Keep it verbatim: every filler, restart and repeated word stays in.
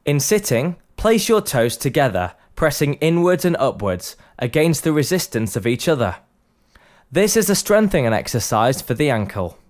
In sitting, place your toes together, pressing inwards and upwards against the resistance of each other. This is a strengthening exercise for the ankle.